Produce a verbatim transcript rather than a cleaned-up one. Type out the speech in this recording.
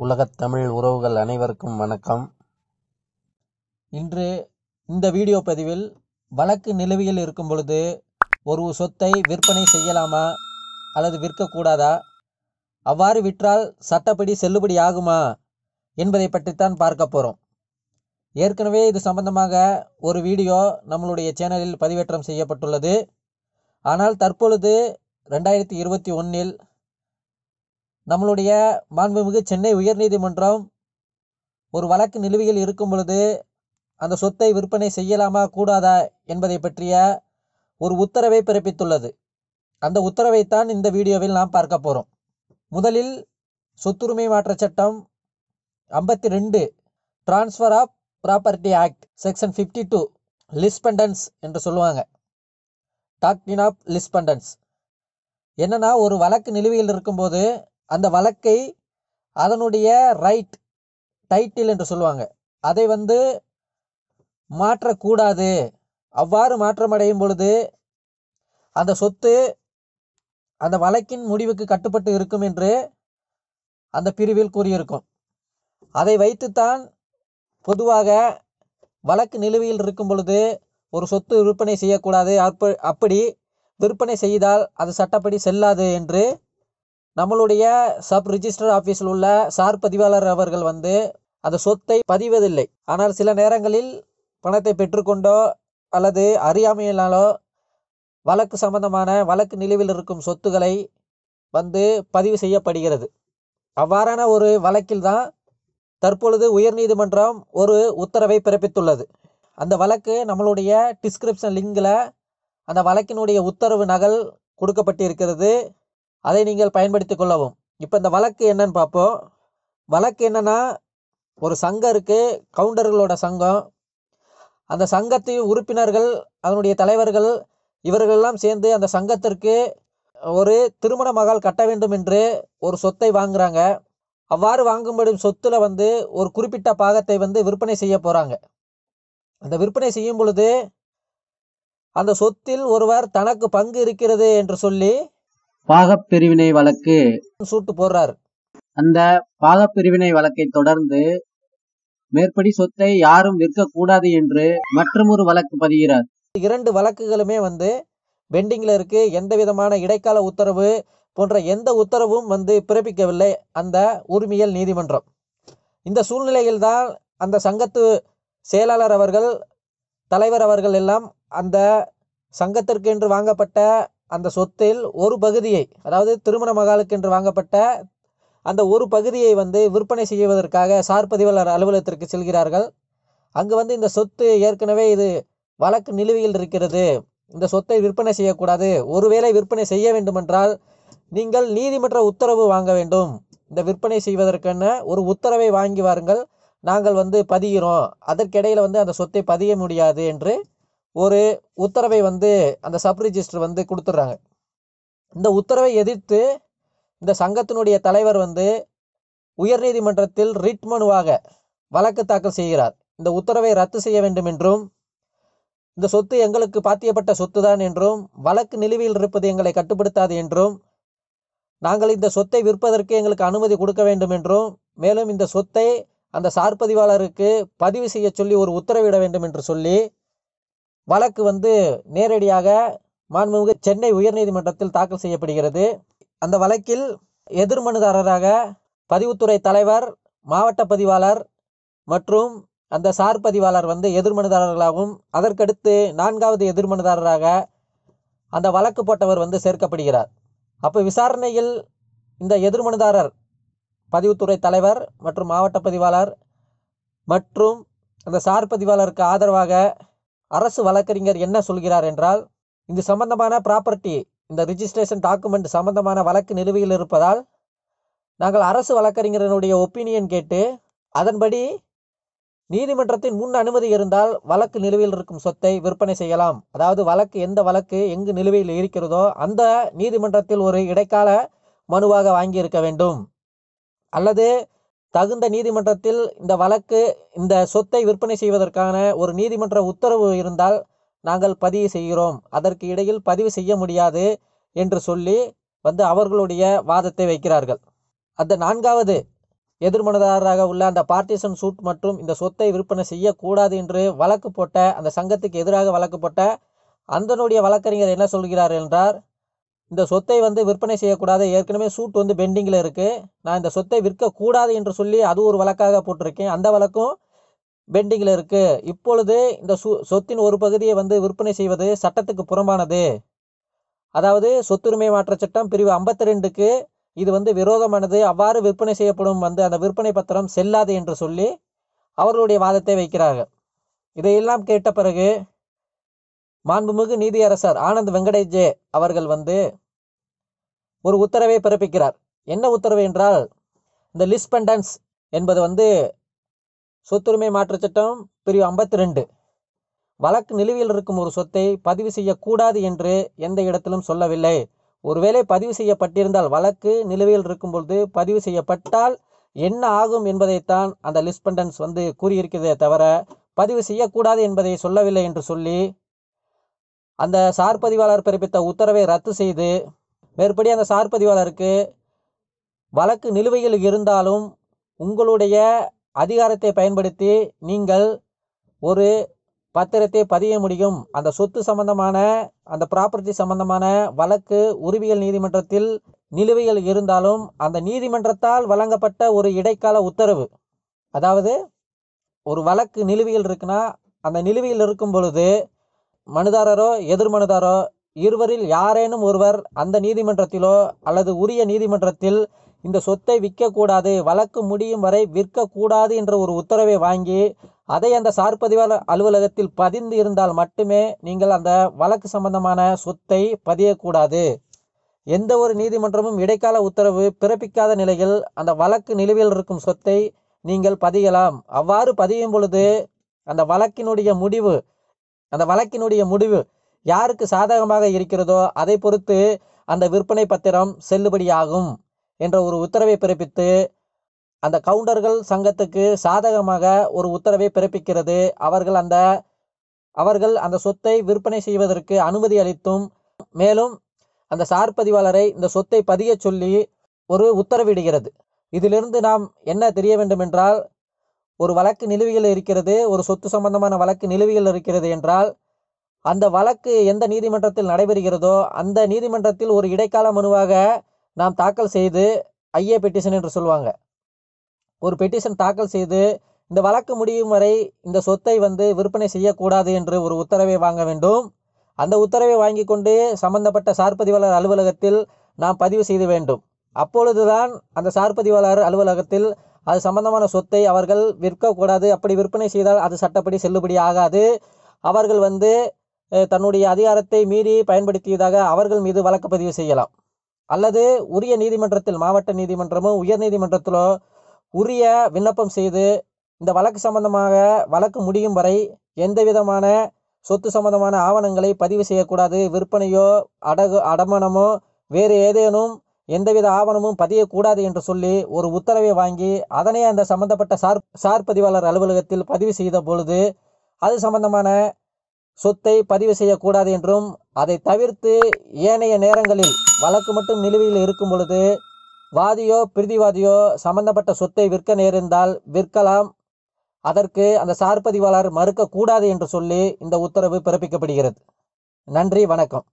உலகத் தமிழ் உறவுகள் அனைவருக்கும் வணக்கம். இன்று இந்த வீடியோ பதிவில் வழக்கு நிலுவையில் இருக்கும் பொழுது ஒரு சொத்தை விற்பனை செய்யலாமா அல்லது விற்கக்கூடாதா, அவ்வாறு விற்றால் சட்டப்படி செல்லுபடி ஆகுமா என்பதை பற்றித்தான் பார்க்க போகிறோம். ஏற்கனவே இது சம்பந்தமாக ஒரு வீடியோ நம்மளுடைய சேனலில் பதிவேற்றம் செய்யப்பட்டுள்ளது. ஆனால் தற்பொழுது ரெண்டாயிரத்தி இருபத்தி ஒன்றில் நம்மளுடைய மாண்புமிகு சென்னை உயர்நீதிமன்றம் ஒரு வழக்கு நிலுவையில் இருக்கும் பொழுது அந்த சொத்தை விற்பனை செய்யலாமா கூடாதா என்பதை பற்றிய ஒரு உத்தரவை பிறப்பித்துள்ளது. அந்த உத்தரவைத்தான் இந்த வீடியோவில் நாம் பார்க்க போகிறோம். முதலில் சொத்துரிமை மாற்ற சட்டம் ஐம்பத்தி ரெண்டு transfer of property act section fifty two lis pendens என்று சொல்லுவாங்க. டாக்டின் ஆஃப் லிஸ்பெண்டன்ஸ் என்னன்னா, ஒரு வழக்கு நிலுவையில் இருக்கும்போது அந்த வழக்கை அதனுடைய ரைட் டைட்டில் என்று சொல்லுவாங்க, அதை வந்து மாற்றக்கூடாது. அவ்வாறு மாற்றமடையும் பொழுது அந்த சொத்து அந்த வழக்கின் முடிவுக்கு கட்டுப்பட்டு இருக்கும் என்று அந்த பிரிவில் கூறியிருக்கும். அதை வைத்துத்தான் பொதுவாக வழக்கு நிலுவையில் இருக்கும் பொழுது ஒரு சொத்து விற்பனை செய்யக்கூடாது, அப்ப அப்படி விற்பனை செய்தால் அது சட்டப்படி செல்லாது என்று நம்மளுடைய சப் ரிஜிஸ்டர் ஆஃபீஸில் உள்ள சார் பதிவாளர் அவர்கள் வந்து அந்த சொத்தை பதிவதில்லை. ஆனால் சில நேரங்களில் பணத்தை பெற்றுக்கொண்டோ அல்லது அறியாமையினாலோ வழக்கு சம்பந்தமான வழக்கு நிலுவையில் இருக்கும் சொத்துக்களை வந்து பதிவு செய்யப்படுகிறது. அவ்வாறான ஒரு வழக்கில் தான் தற்பொழுது உயர்நீதிமன்றம் ஒரு உத்தரவை பிறப்பித்துள்ளது. அந்த வழக்கு நம்மளுடைய டிஸ்கிரிப்ஷன் லிங்கில் அந்த வழக்கினுடைய உத்தரவு நகல் கொடுக்கப்பட்டு இருக்கிறது. அதை நீங்கள் பயன்படுத்தி கொள்ளவும். இப்போ இந்த வழக்கு என்னன்னு பார்ப்போம். வழக்கு என்னன்னா, ஒரு சங்கம் இருக்குது, கவுண்டர்களோட சங்கம். அந்த சங்கத்தின் உறுப்பினர்கள், அதனுடைய தலைவர்கள் இவர்களெல்லாம் சேர்ந்து அந்த சங்கத்திற்கு ஒரு திருமண மகால் கட்ட வேண்டும் என்று ஒரு சொத்தை வாங்குறாங்க. அவ்வாறு வாங்கும்படும் சொத்துல வந்து ஒரு குறிப்பிட்ட பாகத்தை வந்து விற்பனை செய்ய போகிறாங்க. அந்த விற்பனை செய்யும் பொழுது அந்த சொத்தில் ஒருவர் தனக்கு பங்கு இருக்கிறது என்று சொல்லி பாகப்பிரிவினை வழக்கு சூட்டு போடுறார். அந்த பாகப்பிரிவினை வழக்கை தொடர்ந்து மேற்படி சொத்தை யாரும் விற்கக்கூடாது என்று மற்றும் ஒரு வழக்கு பதிகிறார். இரண்டு வழக்குகளுமே வந்து பெண்டிங்ல இருக்கு. எந்த விதமான இடைக்கால உத்தரவு போன்ற எந்த உத்தரவும் வந்து பிறப்பிக்கவில்லை அந்த உரிமையியல் நீதிமன்றம். இந்த சூழ்நிலையில் தான் அந்த சங்கத்து செயலாளர் அவர்கள், தலைவர் அவர்கள் எல்லாம் அந்த சங்கத்திற்கு என்று வாங்கப்பட்ட அந்த சொத்தில் ஒரு பகுதியை, அதாவது திருமண மகாலுக்கு என்று வாங்கப்பட்ட அந்த ஒரு பகுதியை வந்து விற்பனை செய்வதற்காக சார் பதிவாளர் அலுவலகத்திற்கு செல்கிறார்கள். அங்கு வந்து இந்த சொத்து ஏற்கனவே இது வழக்கு நிலுவையில் இருக்கிறது, இந்த சொத்தை விற்பனை செய்யக்கூடாது, ஒருவேளை விற்பனை செய்ய வேண்டுமென்றால் நீங்கள் நீதிமன்ற உத்தரவு வாங்க வேண்டும், இந்த விற்பனை செய்வதற்கான ஒரு உத்தரவை வாங்கி வாருங்கள், நாங்கள் வந்து பதிகிறோம், அதற்கிடையில் வந்து அந்த சொத்தை பதிய முடியாது என்று ஒரு உத்தரவை வந்து அந்த சப் ரிஜிஸ்டர் வந்து கொடுத்துட்றாங்க. இந்த உத்தரவை எதிர்த்து இந்த சங்கத்தினுடைய தலைவர் வந்து உயர்நீதிமன்றத்தில் ரிட் மனுவாக வழக்கு தாக்கல் செய்கிறார். இந்த உத்தரவை ரத்து செய்ய வேண்டும் என்றும், இந்த சொத்து எங்களுக்கு பாத்தியப்பட்ட சொத்து தான் என்றும், வழக்கு நிலுவையில் இருப்பது எங்களை கட்டுப்படுத்தாது என்றும், நாங்கள் இந்த சொத்தை விற்பதற்கு எங்களுக்கு அனுமதி கொடுக்க வேண்டும் என்றும், மேலும் இந்த சொத்தை அந்த சார் பதிவாளருக்கு பதிவு செய்ய சொல்லி ஒரு உத்தரவிட வேண்டும் என்று சொல்லி வழக்கு வந்து நேரடியாக மாண்புமிகு சென்னை உயர்நீதிமன்றத்தில் தாக்கல் செய்யப்படுகிறது. அந்த வழக்கில் எதிர்மனுதாரராக பதிவுத்துறை தலைவர், மாவட்ட பதிவாளர் மற்றும் அந்த சார் பதிவாளர் வந்து எதிர்மனுதாரர்களாகவும், அதற்கடுத்து நான்காவது எதிர்மனுதாரராக அந்த வழக்கு போட்டவர் வந்து சேர்க்கப்படுகிறார். அப்போ விசாரணையில் இந்த எதிர்மனுதாரர், பதிவுத்துறை தலைவர் மற்றும் மாவட்ட பதிவாளர் மற்றும் அந்த சார் பதிவாளருக்கு ஆதரவாக அரசு வழக்கறிஞர் என்ன சொல்கிறார் என்றால், இது சம்பந்தமான ப்ராப்பர்ட்டி, இந்த ரிஜிஸ்ட்ரேஷன் டாக்குமெண்ட் சம்பந்தமான வழக்கு நிலுவையில் இருப்பதால் நாங்கள் அரசு வழக்கறிஞரனுடைய ஒப்பீனியன் கேட்டு அதன்படி நீதிமன்றத்தின் முன் அனுமதி இருந்தால் வழக்கு நிலுவையில் இருக்கும் சொத்தை விற்பனை செய்யலாம். அதாவது வழக்கு எந்த வழக்கு எங்கு நிலுவையில் இருக்கிறதோ அந்த நீதிமன்றத்தில் ஒரு இடைக்கால மனுவாக வாங்கி இருக்க வேண்டும், அல்லது தகுந்த நீதிமன்றத்தில் இந்த வழக்கு இந்த சொத்தை விற்பனை செய்வதற்கான ஒரு நீதிமன்ற உத்தரவு இருந்தால் நாங்கள் பதிவு செய்கிறோம், அதற்கு இடையில் பதிவு செய்ய முடியாது என்று சொல்லி வந்து அவர்களுடைய வாதத்தை வைக்கிறார்கள். அந்த நான்காவது எதிர்மனதாரராக உள்ள அந்த பார்ட்டிஷன் சூட் மற்றும் இந்த சொத்தை விற்பனை செய்யக்கூடாது என்று வழக்கு போட்ட அந்த சங்கத்துக்கு எதிராக வழக்கு போட்ட அந்தனுடைய வழக்கறிஞர் என்ன சொல்கிறார் என்றார், இந்த சொத்தை வந்து விற்பனை செய்யக்கூடாது, ஏற்கனவே சூட் வந்து பெண்டிங்கில் இருக்குது, நான் இந்த சொத்தை விற்கக்கூடாது என்று சொல்லி அது ஒரு வழக்காக போட்டிருக்கேன், அந்த வழக்கும் பெண்டிங்கில் இருக்குது. இப்பொழுது இந்த சு சொத்தின் ஒரு பகுதியை வந்து விற்பனை செய்வது சட்டத்துக்கு புறம்பானது, அதாவது சொத்துரிமை மாற்ற சட்டம் பிரிவு ஐம்பத்தி ரெண்டுக்கு இது வந்து விரோதமானது, அவ்வாறு விற்பனை செய்யப்படும் வந்து அந்த விற்பனை பத்திரம் செல்லாது என்று சொல்லி அவர்களுடைய வாதத்தை வைக்கிறார்கள். இதையெல்லாம் கேட்ட பிறகு மாண்புமிகு நீதியரசர் ஆனந்த் வெங்கடேஜே அவர்கள் வந்து ஒரு உத்தரவை பிறப்பிக்கிறார். என்ன உத்தரவு என்றால், இந்த லிஸ்பெண்டன்ஸ் என்பது வந்து சொத்துரிமை மாற்ற சட்டம் பிரிவு ஐம்பத்தி ரெண்டு வழக்கு நிலுவையில் இருக்கும் ஒரு சொத்தை பதிவு செய்யக்கூடாது என்று எந்த இடத்திலும் சொல்லவில்லை. ஒருவேளை பதிவு செய்யப்பட்டிருந்தால், வழக்கு நிலுவையில் இருக்கும் பொழுது பதிவு செய்யப்பட்டால் என்ன ஆகும் என்பதைத்தான் அந்த லிஸ்பெண்டன்ஸ் வந்து கூறியிருக்கிறதே தவிர பதிவு செய்யக்கூடாது என்பதை சொல்லவில்லை என்று சொல்லி அந்த சார்பதிவாளர் பிறப்பித்த உத்தரவை ரத்து செய்து, மேற்படி அந்த சார்பதிவாளருக்கு வழக்கு நிலுவையில் இருந்தாலும் உங்களுடைய அதிகாரத்தை பயன்படுத்தி நீங்கள் ஒரு பத்திரத்தை பதிய முடியும், அந்த சொத்து சம்பந்தமான அந்த ப்ராப்பர்ட்டி சம்பந்தமான வழக்கு உரிமையல் நீதிமன்றத்தில் நிலுவையில் இருந்தாலும் அந்த நீதிமன்றத்தால் வழங்கப்பட்ட ஒரு இடைக்கால உத்தரவு, அதாவது ஒரு வழக்கு நிலுவையில் இருக்குன்னா அந்த நிலுவையில் இருக்கும் பொழுது மனுதாரரோ எதிர்மனுதாரோ இருவரில் யாரேனும் ஒருவர் அந்த நீதிமன்றத்திலோ அல்லது உரிய நீதிமன்றத்தில் இந்த சொத்தை விற்கக்கூடாது, வழக்கு முடியும் வரை விற்கக்கூடாது என்ற ஒரு உத்தரவை வாங்கி அதை அந்த சார்பதிவாளர் அலுவலகத்தில் பதிந்து இருந்தால் மட்டுமே நீங்கள் அந்த வழக்கு சம்பந்தமான சொத்தை பதியக்கூடாது. எந்த ஒரு நீதிமன்றமும் இடைக்கால உத்தரவு பிறப்பிக்காத நிலையில் அந்த வழக்கு நிலுவையில் இருக்கும் சொத்தை நீங்கள் பதியலாம். அவ்வாறு பதியும் பொழுது அந்த வழக்கினுடைய முடிவு அந்த வழக்கினுடைய முடிவு யாருக்கு சாதகமாக இருக்கிறதோ அதை பொறுத்து அந்த விற்பனை பத்திரம் செல்லுபடியாகும் என்ற ஒரு உத்தரவை பிறப்பித்து அந்த கவுண்டர்கள் சங்கத்துக்கு சாதகமாக ஒரு உத்தரவை பிறப்பிக்கிறது. அவர்கள் அந்த அவர்கள் அந்த சொத்தை விற்பனை செய்வதற்கு அனுமதி அளித்தும், மேலும் அந்த சார்பதிவாளரை இந்த சொத்தை பதிய சொல்லி ஒரு உத்தரவிடுகிறது. இதிலிருந்து நாம் என்ன தெரிய வேண்டும் என்றால், ஒரு வழக்கு நிலுவையில் இருக்கிறது, ஒரு சொத்து சம்பந்தமான வழக்கு நிலுவையில் இருக்கிறது என்றால் அந்த வழக்கு எந்த நீதிமன்றத்தில் நடைபெறுகிறதோ அந்த நீதிமன்றத்தில் ஒரு இடைக்கால மனுவாக நாம் தாக்கல் செய்து, ஐஏ பெட்டிஷன் என்று சொல்லுவாங்க, ஒரு பெட்டிஷன் தாக்கல் செய்து இந்த வழக்கு முடியும் வரை இந்த சொத்தை வந்து விற்பனை செய்யக்கூடாது என்று ஒரு உத்தரவை வாங்க வேண்டும். அந்த உத்தரவை வாங்கி கொண்டு சம்பந்தப்பட்ட சார்பதிவாளர் அலுவலகத்தில் நாம் பதிவு செய்து வேண்டும். அப்பொழுதுதான் அந்த சார்பதிவாளர் அலுவலகத்தில் அது சம்பந்தமான சொத்தை அவர்கள் விற்கக்கூடாது, அப்படி விற்பனை செய்தால் அது சட்டப்படி செல்லுபடி ஆகாது, அவர்கள் வந்து தன்னுடைய அதிகாரத்தை மீறி பயன்படுத்தியதாக அவர்கள் மீது வழக்கு பதிவு செய்யலாம். அல்லது உரிய நீதிமன்றத்தில், மாவட்ட நீதிமன்றமோ உயர் நீதிமன்றத்திலோ உரிய விண்ணப்பம் செய்து இந்த வழக்கு சம்பந்தமாக வழக்கு முடியும் வரை எந்த விதமான சொத்து சம்பந்தமான ஆவணங்களை பதிவு செய்யக்கூடாது, விற்பனையோ அடகு அடமானமோ வேறு ஏதேனும் எந்தவித ஆவணமும் பதியக்கூடாது என்று சொல்லி ஒரு உத்தரவை வாங்கி அதனை அந்த சம்பந்தப்பட்ட சார் சார்பதிவாளர் அலுவலகத்தில் பதிவு செய்த பொழுது அது சம்பந்தமான சொத்தை பதிவு செய்யக்கூடாது என்றும், அதை தவிர்த்து ஏனைய நேரங்களில் வழக்கு மட்டும் நிலுவையில் இருக்கும் பொழுது வாதியோ பிரதிவாதியோ சம்பந்தப்பட்ட சொத்தை விற்க நேர்ந்தால் விற்கலாம், அதற்கு அந்த சார்பதிவாளர் மறுக்கக்கூடாது என்று சொல்லி இந்த உத்தரவு பிறப்பிக்கப்படுகிறது. நன்றி, வணக்கம்.